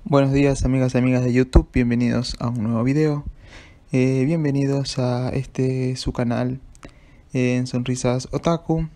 Buenos días amigas y amigas de YouTube, bienvenidos a un nuevo video. Bienvenidos a su canal en Sonrisas Otaku.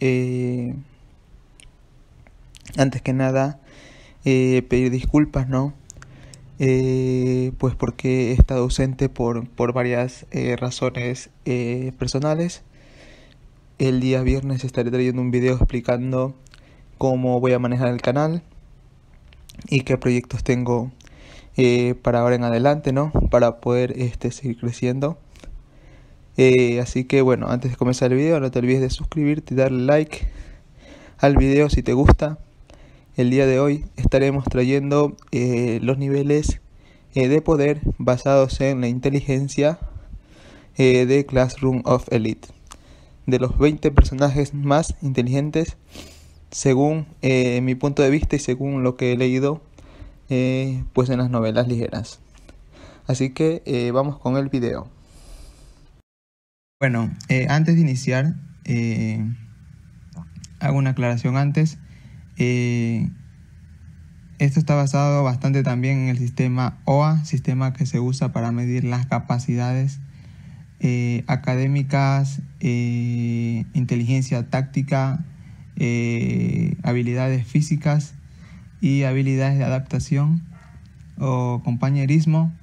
Antes que nada, pedir disculpas, ¿no? Pues porque he estado ausente por varias razones personales. El día viernes estaré trayendo un video explicando cómo voy a manejar el canal y qué proyectos tengo para ahora en adelante, ¿no? Para poder seguir creciendo. Así que bueno, antes de comenzar el video, no te olvides de suscribirte y darle like al video si te gusta. El día de hoy estaremos trayendo los niveles de poder basados en la inteligencia de Classroom of Elite. De los 20 personajes más inteligentes, según mi punto de vista y según lo que he leído pues en las novelas ligeras. Así que vamos con el video. Bueno, antes de iniciar, hago una aclaración antes. Esto está basado bastante también en el sistema OA, sistema que se usa para medir las capacidades académicas, inteligencia táctica, habilidades físicas y habilidades de adaptación o compañerismo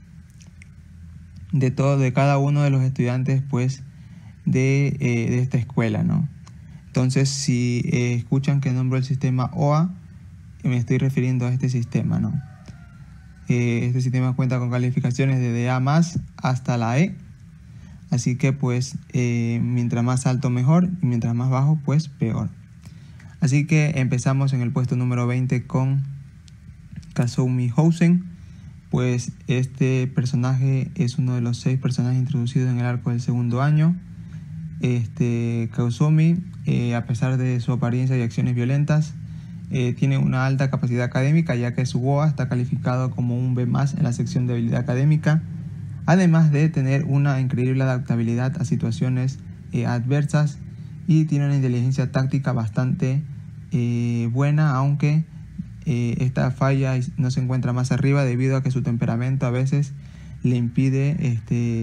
de cada uno de los estudiantes pues de esta escuela, ¿no? Entonces, si escuchan que nombro el sistema OA, me estoy refiriendo a este sistema, ¿no? Este sistema cuenta con calificaciones de A más hasta la E, así que pues mientras más alto mejor y mientras más bajo pues peor. Así que empezamos en el puesto número 20 con Kazumi Housen. Pues este personaje es uno de los 6 personajes introducidos en el arco del segundo año. Kazumi, a pesar de su apariencia y acciones violentas, tiene una alta capacidad académica, ya que su BOA está calificado como un B+ en la sección de habilidad académica, además de tener una increíble adaptabilidad a situaciones adversas, y tiene una inteligencia táctica bastante buena, aunque esta falla no se encuentra más arriba debido a que su temperamento a veces le impide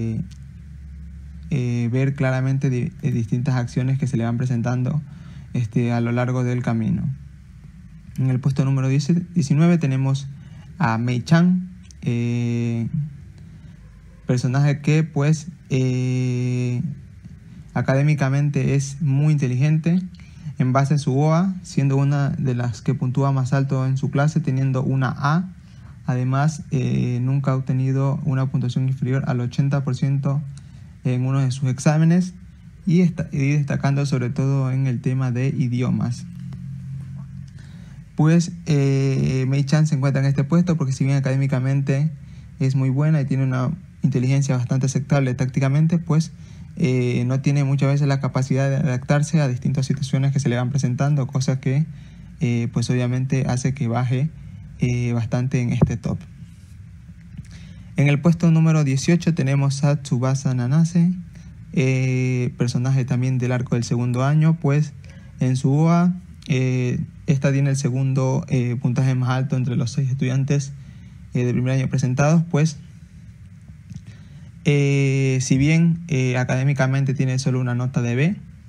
ver claramente distintas acciones que se le van presentando a lo largo del camino. En el puesto número 19 tenemos a Mei-chan, personaje que pues académicamente es muy inteligente en base a su OA, siendo una de las que puntúa más alto en su clase, teniendo una A. Además, nunca ha obtenido una puntuación inferior al 80% en uno de sus exámenes, y destacando sobre todo en el tema de idiomas. Pues Mei-chan se encuentra en este puesto porque, si bien académicamente es muy buena y tiene una inteligencia bastante aceptable tácticamente, pues no tiene muchas veces la capacidad de adaptarse a distintas situaciones que se le van presentando, cosa que pues obviamente hace que baje bastante en este top. En el puesto número 18 tenemos a Tsubasa Nanase, personaje también del arco del segundo año. Pues en su OA esta tiene el segundo puntaje más alto entre los 6 estudiantes de primer año presentados. Pues si bien académicamente tiene solo una nota de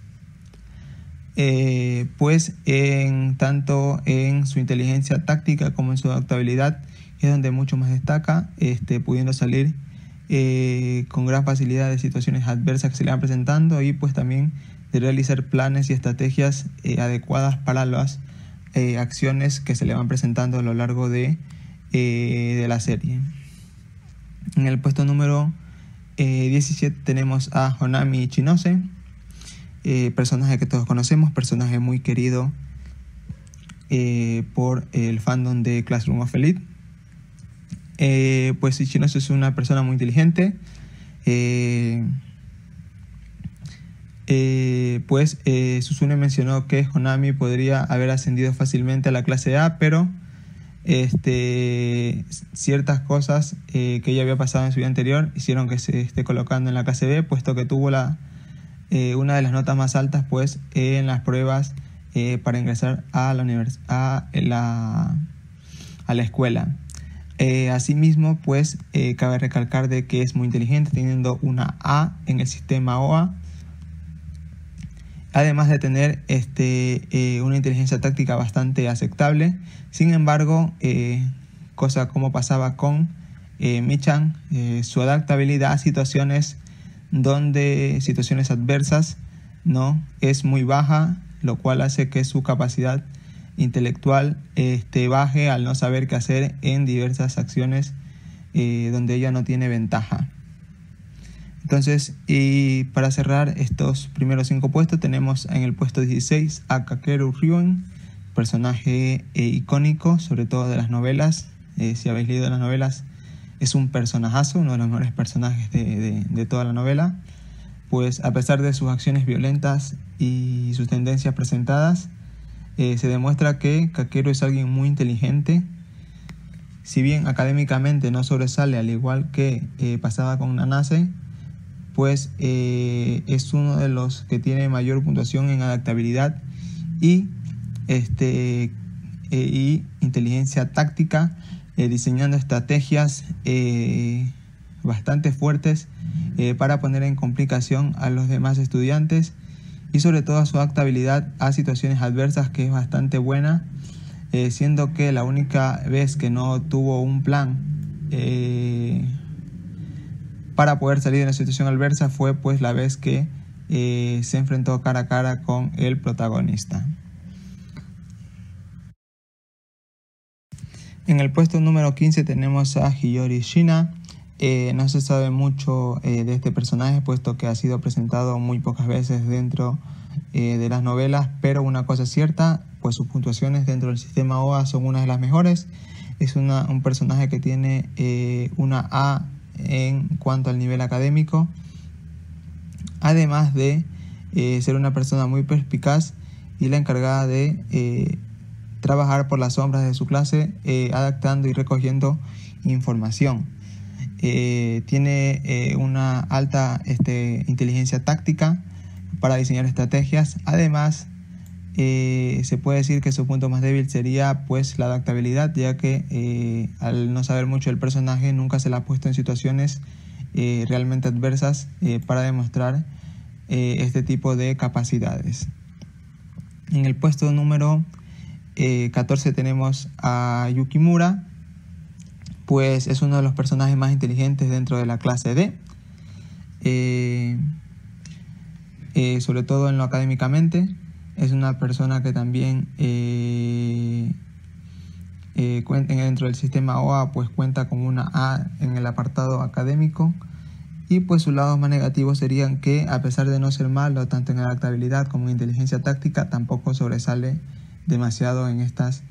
B, pues tanto en su inteligencia táctica como en su adaptabilidad es donde mucho más destaca, pudiendo salir con gran facilidad de situaciones adversas que se le van presentando, y pues también de realizar planes y estrategias adecuadas para las acciones que se le van presentando a lo largo de la serie. En el puesto número 17 tenemos a Honami Ichinose, personaje que todos conocemos, personaje muy querido por el fandom de Classroom of Elite. Pues Ichinose es una persona muy inteligente. Pues Suzune mencionó que Honami podría haber ascendido fácilmente a la clase A, pero ciertas cosas que ya había pasado en su vida anterior hicieron que se esté colocando en la clase B, puesto que tuvo una de las notas más altas pues en las pruebas para ingresar a la escuela. Asimismo, pues cabe recalcar de que es muy inteligente, teniendo una A en el sistema OA, además de tener una inteligencia táctica bastante aceptable. Sin embargo, cosa como pasaba con Michan, su adaptabilidad a situaciones adversas, ¿no?, es muy baja, lo cual hace que su capacidad intelectual baje al no saber qué hacer en diversas acciones donde ella no tiene ventaja. Entonces, y para cerrar estos primeros 5 puestos, tenemos en el puesto 16 a Kakeru Ryuen, personaje icónico, sobre todo de las novelas. Si habéis leído las novelas, es un personajazo, uno de los mejores personajes de toda la novela. Pues a pesar de sus acciones violentas y sus tendencias presentadas, se demuestra que Kakeru es alguien muy inteligente. Si bien académicamente no sobresale, al igual que pasaba con Nanase, pues es uno de los que tiene mayor puntuación en adaptabilidad y inteligencia táctica, diseñando estrategias bastante fuertes para poner en complicación a los demás estudiantes, y sobre todo su adaptabilidad a situaciones adversas, que es bastante buena, siendo que la única vez que no tuvo un plan para poder salir de una situación adversa fue pues la vez que se enfrentó cara a cara con el protagonista. En el puesto número 15 tenemos a Hiyori Shina. No se sabe mucho de este personaje, puesto que ha sido presentado muy pocas veces dentro de las novelas, pero una cosa es cierta, pues sus puntuaciones dentro del sistema OA son una de las mejores. Es un personaje que tiene una A en cuanto al nivel académico, además de ser una persona muy perspicaz y la encargada de trabajar por las sombras de su clase, adaptando y recogiendo información. Tiene una alta inteligencia táctica para diseñar estrategias. Además, se puede decir que su punto más débil sería pues la adaptabilidad, ya que al no saber mucho del personaje nunca se la ha puesto en situaciones realmente adversas para demostrar este tipo de capacidades. En el puesto número 14 tenemos a Yukimura, pues es uno de los personajes más inteligentes dentro de la clase D, sobre todo en lo académicamente. Es una persona que también dentro del sistema OA pues cuenta con una A en el apartado académico, y pues sus lados más negativos serían que, a pesar de no ser malo tanto en adaptabilidad como en inteligencia táctica, tampoco sobresale demasiado en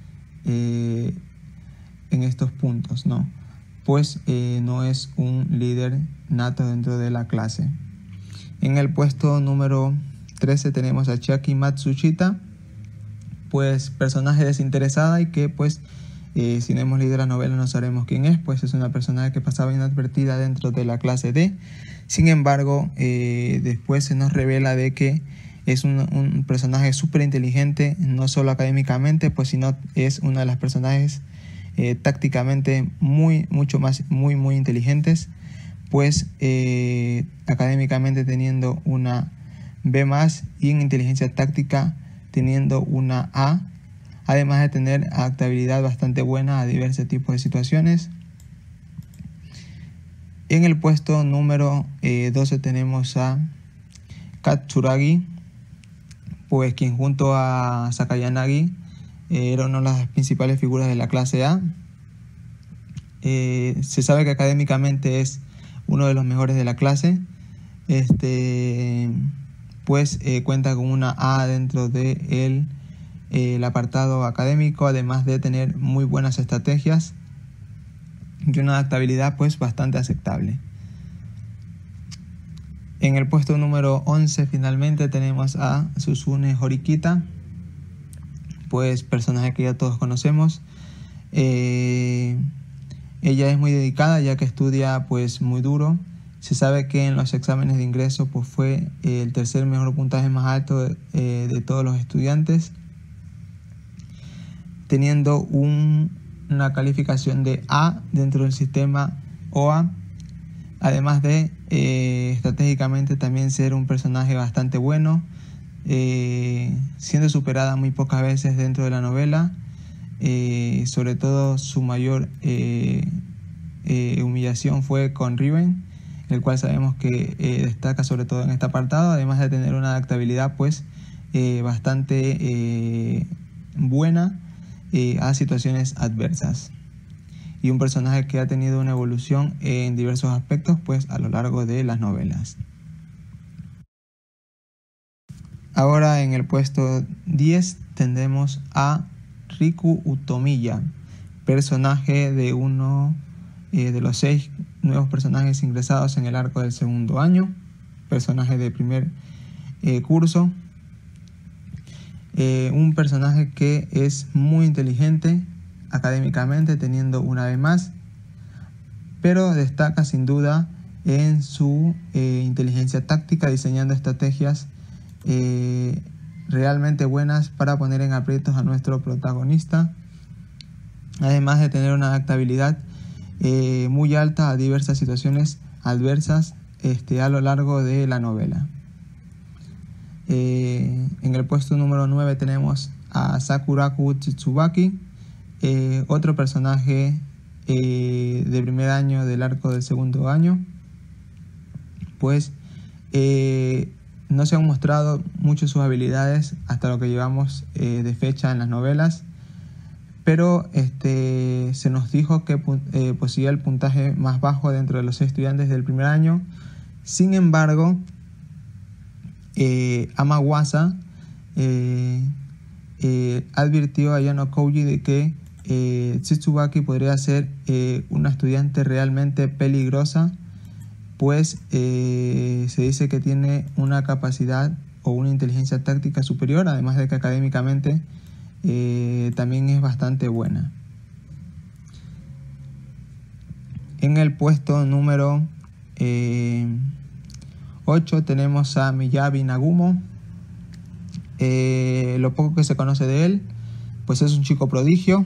estos puntos, ¿no? Pues no es un líder nato dentro de la clase. En el puesto número 13 tenemos a Chiaki Matsushita, pues personaje desinteresada y que pues si no hemos leído la novela no sabremos quién es, pues es una persona que pasaba inadvertida dentro de la clase D. Sin embargo, después se nos revela de que es un personaje súper inteligente, no solo académicamente, pues sino es uno de los personajes tácticamente muy inteligentes, pues académicamente teniendo una B+, y en inteligencia táctica teniendo una A, además de tener adaptabilidad bastante buena a diversos tipos de situaciones. En el puesto número 12 tenemos a Katsuragi, pues quien junto a Sakayanagi era una de las principales figuras de la clase A. Se sabe que académicamente es uno de los mejores de la clase. Pues cuenta con una A dentro de el apartado académico, además de tener muy buenas estrategias y una adaptabilidad pues bastante aceptable. En el puesto número 11 finalmente tenemos a Susune Horikita, pues personaje que ya todos conocemos. Ella es muy dedicada, ya que estudia pues muy duro. Se sabe que en los exámenes de ingreso pues fue el tercer mejor puntaje más alto de todos los estudiantes, teniendo un una calificación de A dentro del sistema OA, además de estratégicamente también ser un personaje bastante bueno, siendo superada muy pocas veces dentro de la novela, sobre todo su mayor humillación fue con Riven, el cual sabemos que destaca sobre todo en este apartado, además de tener una adaptabilidad pues bastante buena a situaciones adversas, y un personaje que ha tenido una evolución en diversos aspectos pues a lo largo de las novelas. Ahora en el puesto 10 tendremos a Riku Utomiya, personaje de uno de los 6 nuevos personajes ingresados en el arco del segundo año, personaje de primer curso, un personaje que es muy inteligente académicamente, teniendo una B+, pero destaca sin duda en su inteligencia táctica, diseñando estrategias realmente buenas para poner en aprietos a nuestro protagonista, además de tener una adaptabilidad muy alta a diversas situaciones adversas a lo largo de la novela. En el puesto número 9 tenemos a Sakuraku Tsubaki, otro personaje de primer año del arco del segundo año, pues no se han mostrado mucho sus habilidades hasta lo que llevamos de fecha en las novelas, pero se nos dijo que poseía el puntaje más bajo dentro de los 6 estudiantes del primer año. Sin embargo, Amawasa advirtió a Yano Koji de que Tsubaki podría ser una estudiante realmente peligrosa, pues se dice que tiene una capacidad o una inteligencia táctica superior, además de que académicamente también es bastante buena. En el puesto número 8 tenemos a Miyabi Nagumo. Lo poco que se conoce de él, pues es un chico prodigio,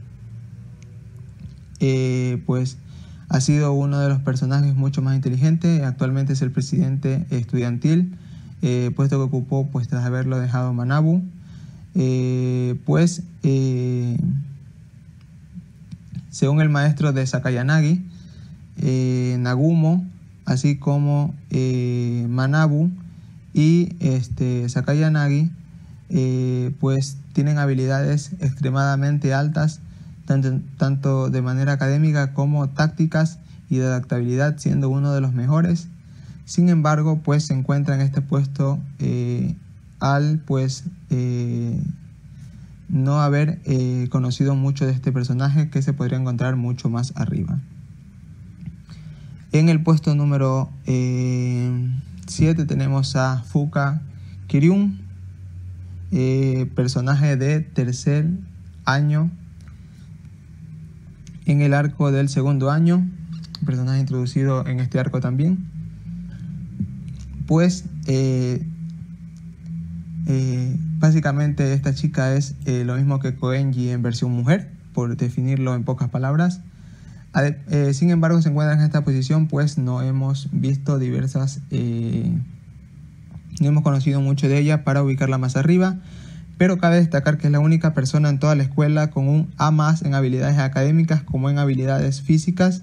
pues ha sido uno de los personajes mucho más inteligentes. Actualmente es el presidente estudiantil, puesto que ocupó pues tras haberlo dejado Manabu. Según el maestro de Sakayanagi, Nagumo, así como Manabu y Sakayanagi, pues tienen habilidades extremadamente altas, tanto de manera académica como tácticas y de adaptabilidad, siendo uno de los mejores. Sin embargo, pues se encuentra en este puesto al no haber conocido mucho de este personaje, que se podría encontrar mucho más arriba. En el puesto número 7 tenemos a Fuka Kiryun, personaje de tercer año en el arco del segundo año, personaje introducido en este arco también. Pues básicamente esta chica es lo mismo que Koenji en versión mujer, por definirlo en pocas palabras. Sin embargo, se encuentra en esta posición pues no hemos visto no hemos conocido mucho de ella para ubicarla más arriba, pero cabe destacar que es la única persona en toda la escuela con un A+ en habilidades académicas como en habilidades físicas.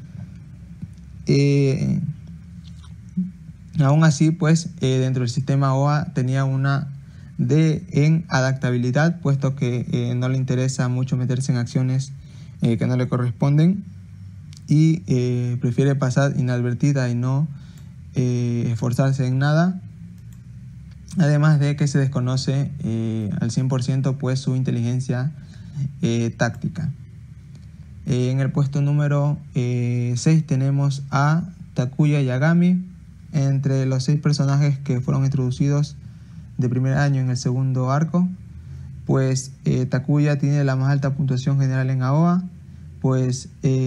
Aún así, pues dentro del sistema OA tenía una D en adaptabilidad, puesto que no le interesa mucho meterse en acciones que no le corresponden, y prefiere pasar inadvertida y no esforzarse en nada. Además de que se desconoce al 100% pues su inteligencia táctica. En el puesto número 6 tenemos a Takuya Yagami. Entre los 6 personajes que fueron introducidos de primer año en el segundo arco, pues Takuya tiene la más alta puntuación general en AOA, pues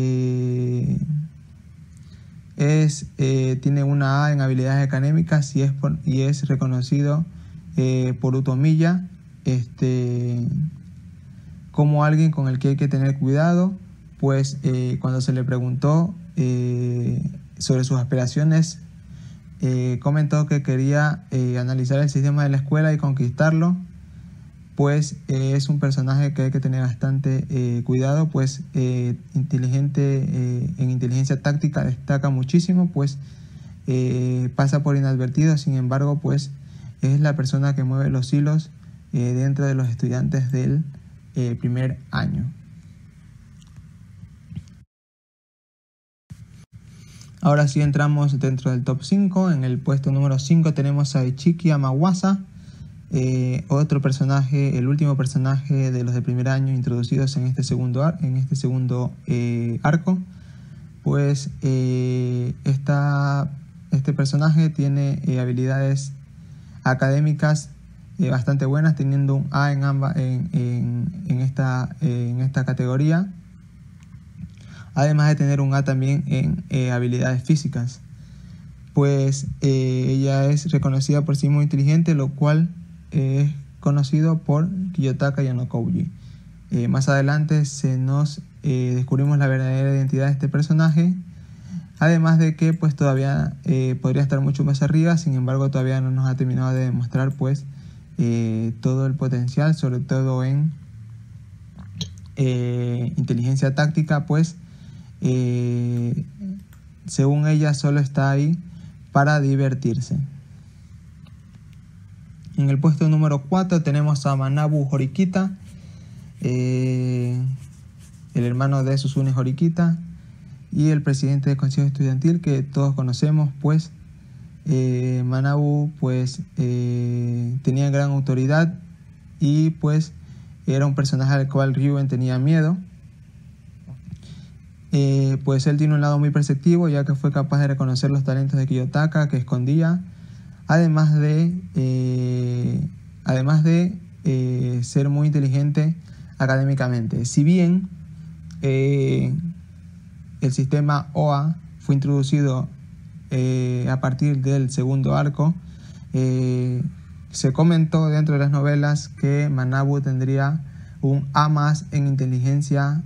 tiene una A en habilidades académicas y es reconocido por Utomiya como alguien con el que hay que tener cuidado, pues cuando se le preguntó sobre sus aspiraciones, comentó que quería analizar el sistema de la escuela y conquistarlo, pues es un personaje que hay que tener bastante cuidado, pues inteligente, en inteligencia táctica destaca muchísimo, pues pasa por inadvertido, sin embargo, pues es la persona que mueve los hilos dentro de los estudiantes del primer año. Ahora sí entramos dentro del top 5. En el puesto número 5 tenemos a Ichiki Amawasa, otro personaje, el último personaje de los de primer año introducidos en este segundo arco. Pues este personaje tiene habilidades académicas bastante buenas, teniendo un A en esta categoría, además de tener un A también en habilidades físicas. Pues ella es reconocida por ser muy inteligente, lo cual es conocido por Kiyotaka Yanokouji. Más adelante descubrimos la verdadera identidad de este personaje, además de que pues todavía podría estar mucho más arriba, sin embargo todavía no nos ha terminado de demostrar pues todo el potencial, sobre todo en inteligencia táctica, pues según ella solo está ahí para divertirse. En el puesto número 4 tenemos a Manabu Horikita, el hermano de Susune Horikita y el presidente del consejo estudiantil que todos conocemos. Pues Manabu pues tenía gran autoridad y pues era un personaje al cual Ryugen tenía miedo. Pues él tiene un lado muy perceptivo, ya que fue capaz de reconocer los talentos de Kiyotaka que escondía, además de ser muy inteligente académicamente. Si bien el sistema OA fue introducido a partir del segundo arco, se comentó dentro de las novelas que Manabu tendría un A más en inteligencia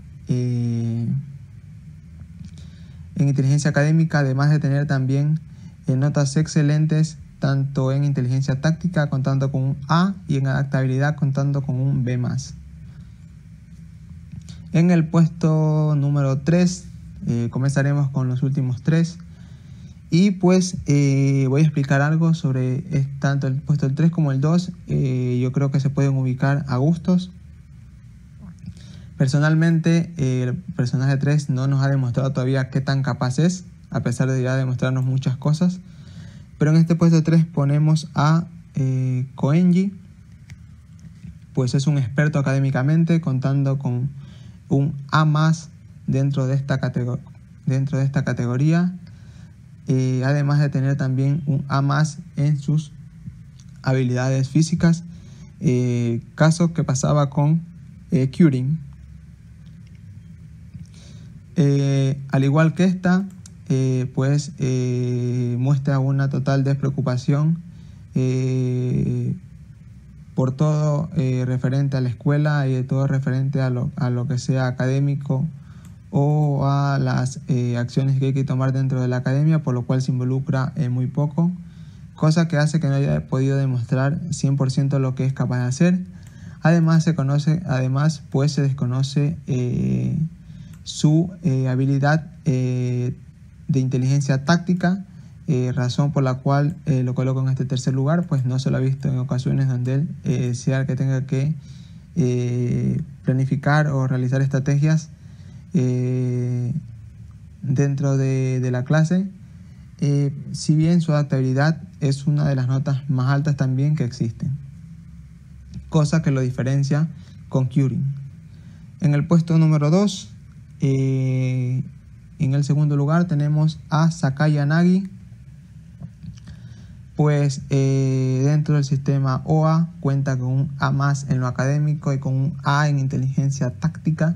académica, además de tener también notas excelentes tanto en inteligencia táctica contando con un A y en adaptabilidad contando con un B+. En el puesto número 3 comenzaremos con los últimos 3 y pues voy a explicar algo sobre tanto el puesto 3 como el 2. Yo creo que se pueden ubicar a gustos. Personalmente, el personaje 3 no nos ha demostrado todavía qué tan capaz es, a pesar de ya demostrarnos muchas cosas. Pero en este puesto 3 ponemos a Koenji, pues es un experto académicamente, contando con un A más dentro de esta categoría, además de tener también un A más en sus habilidades físicas, caso que pasaba con Kyurin. Al igual que esta, pues muestra una total despreocupación por todo referente a la escuela y todo referente a lo que sea académico o a las acciones que hay que tomar dentro de la academia, por lo cual se involucra muy poco, cosa que hace que no haya podido demostrar 100% lo que es capaz de hacer. Además se desconoce su habilidad de inteligencia táctica, razón por la cual lo coloco en este tercer lugar, pues no se lo ha visto en ocasiones donde él sea el que tenga que planificar o realizar estrategias dentro de la clase, si bien su adaptabilidad es una de las notas más altas también que existen, cosa que lo diferencia con Kyurin. En el puesto número 2, en el segundo lugar tenemos a Sakai Yanagi, pues dentro del sistema OA cuenta con un A más en lo académico y con un A en inteligencia táctica,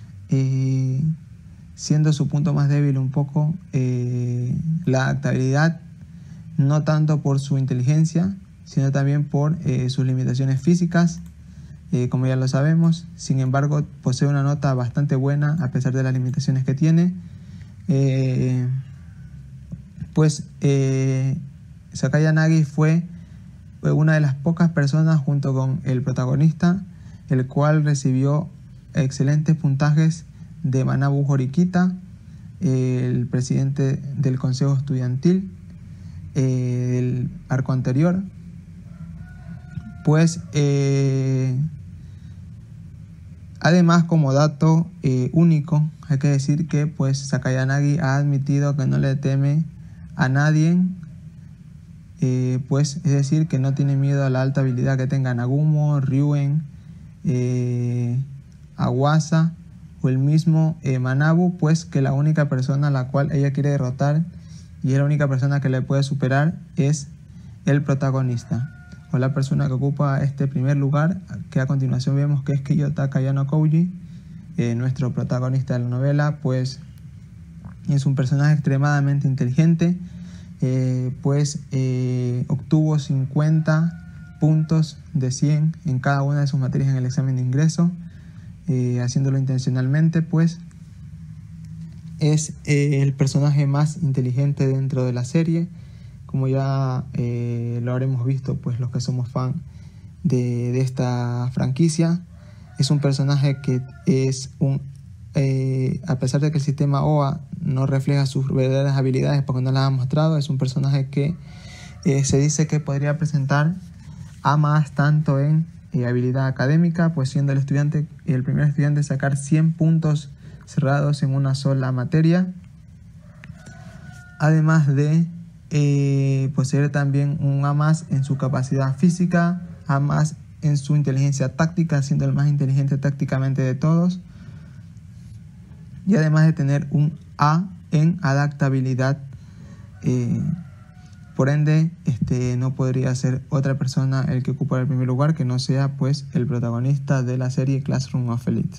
siendo su punto más débil un poco la adaptabilidad, no tanto por su inteligencia, sino también por sus limitaciones físicas. como ya lo sabemos. Sin embargo, posee una nota bastante buena a pesar de las limitaciones que tiene. Sakai Yanagi fue una de las pocas personas junto con el protagonista, el cual recibió excelentes puntajes de Manabu Horikita, el presidente del consejo estudiantil del arco anterior. Además, como dato único, hay que decir que Sakai Yanagi ha admitido que no le teme a nadie, es decir, que no tiene miedo a la alta habilidad que tenga Nagumo, Ryuen, Awasa o el mismo Manabu, que la única persona a la cual ella quiere derrotar y es la única persona que le puede superar es el protagonista, o la persona que ocupa este primer lugar, que a continuación vemos que es Kiyotaka Yano Kouji, nuestro protagonista de la novela. Es un personaje extremadamente inteligente, obtuvo 50 puntos de 100 en cada una de sus materias en el examen de ingreso, haciéndolo intencionalmente, es el personaje más inteligente dentro de la serie, como ya lo habremos visto los que somos fan de esta franquicia. Es un personaje que a pesar de que el sistema OA no refleja sus verdaderas habilidades porque no las ha mostrado, es un personaje que se dice que podría presentar a más tanto en habilidad académica, siendo el primer estudiante a sacar 100 puntos cerrados en una sola materia, además de poseer también un A+ en su capacidad física, A+ en su inteligencia táctica, siendo el más inteligente tácticamente de todos, y además de tener un A en adaptabilidad. Por ende, no podría ser otra persona el que ocupa el primer lugar que no sea el protagonista de la serie Classroom of Elite.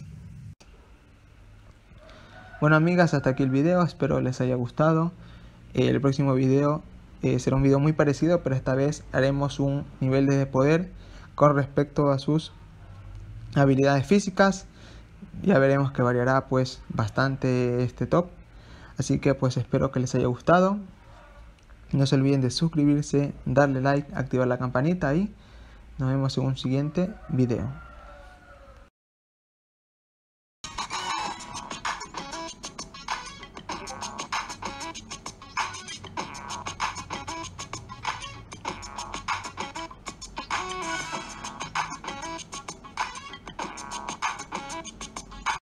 Bueno, amigas, hasta aquí el video, espero les haya gustado. El próximo video será un video muy parecido, pero esta vez haremos un nivel de poder con respecto a sus habilidades físicas. Ya veremos que variará bastante este top, así que espero que les haya gustado. No se olviden de suscribirse, darle like, activar la campanita y nos vemos en un siguiente video.